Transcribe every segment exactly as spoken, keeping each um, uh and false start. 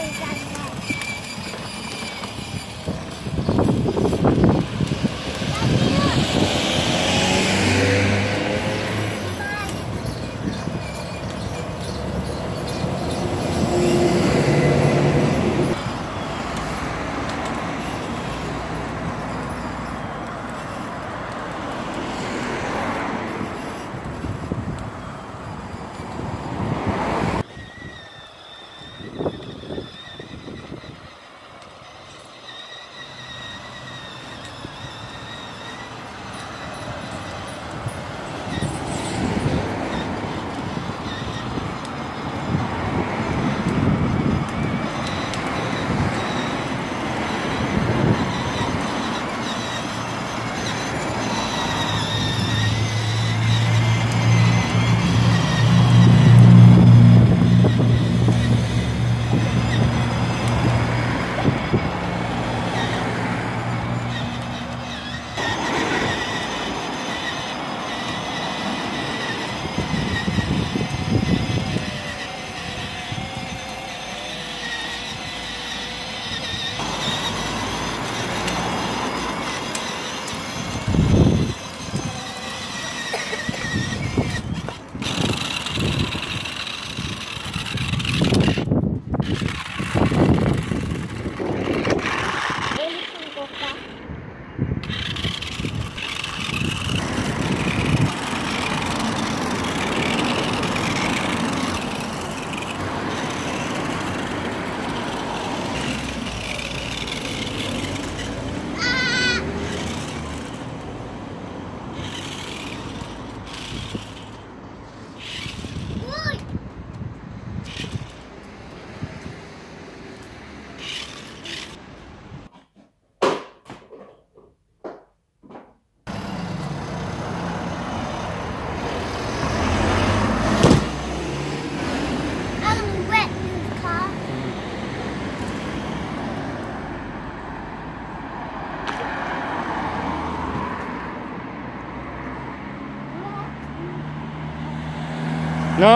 No.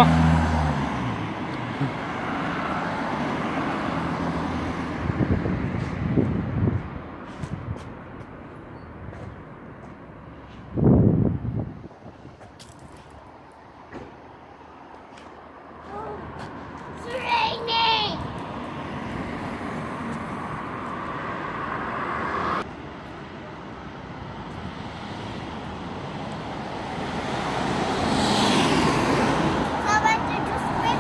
It's raining. How about you just wait?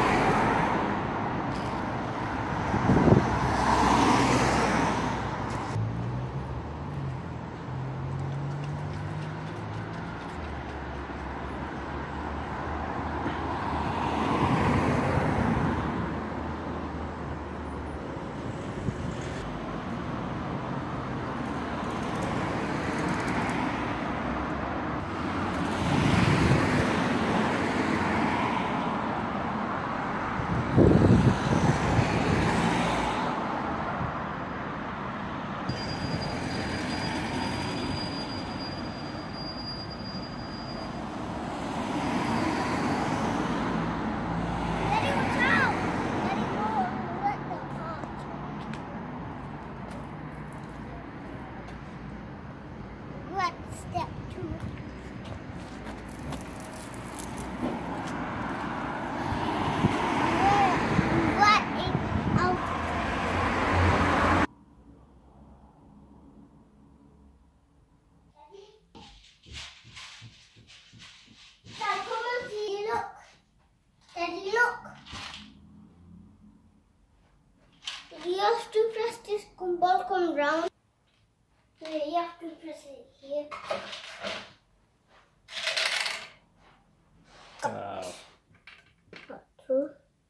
Daddy, watch out! Daddy, no, let the car. What step two? What is out? Dad, come and see. Look. Daddy, look. You have to press this ball come round. You have to press it here. Wow. Got two.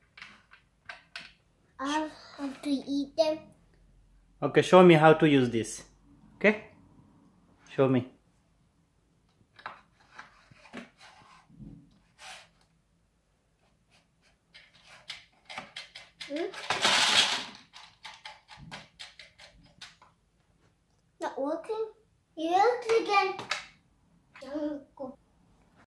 I have to eat them. Okay, show me how to use this. Okay? Show me. Hmm? Not working? It works again.